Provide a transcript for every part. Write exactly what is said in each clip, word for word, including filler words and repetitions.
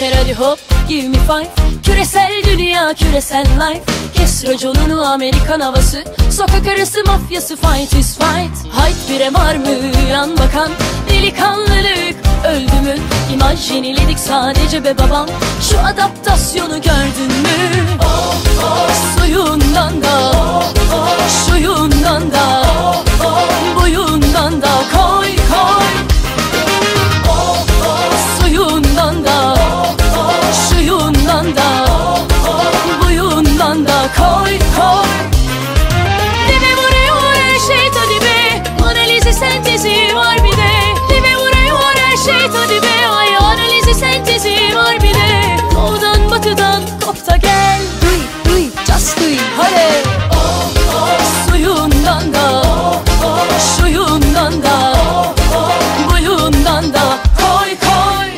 şeker hadi hop give me five. Küresel dünya küresel life. Kes raconunu Amerikan havası. Sokak arası mafyası fight is fight. Hayt bire var mı yan bakan. Delikanlılık öldü mü? İmaj yeniledik sadece be babam. Şu adaptasyonu gördün mü? Oh, oh. Suyundan da oh, oh. Şuyundan da oh, oh. Buyundan da koy koy. Oh, oh. Suyundan da oh, oh. Şuyundan da oh, oh. Buyundan da koy koy. Dibe vuruyor her şey tadı be. Analizi sentezi var bir de. Dibe vuruyor her şey tadı be. Ay analizi sentezi var bir de. Doğudan batıdan kop da gel. Duy duy just duy hadi. Oh, oh. Suyundan da oh, oh. Şuyundan da oh, oh. Buyundan da koy koy.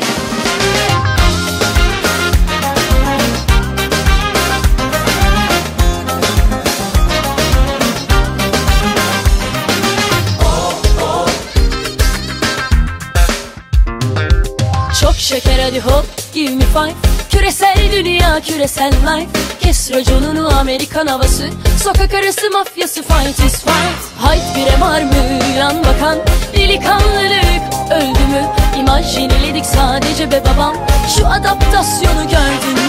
Çok şeker hadi hop give me five. Küresel dünya küresel life. Kes raconunu Amerikan havası. Sokak arası mafyası fight is fight. Hayt bire var mı yan bakan. Delikanlılık öldü mü? İmaj yeniledik sadece be babam. Şu adaptasyonu gördün mü?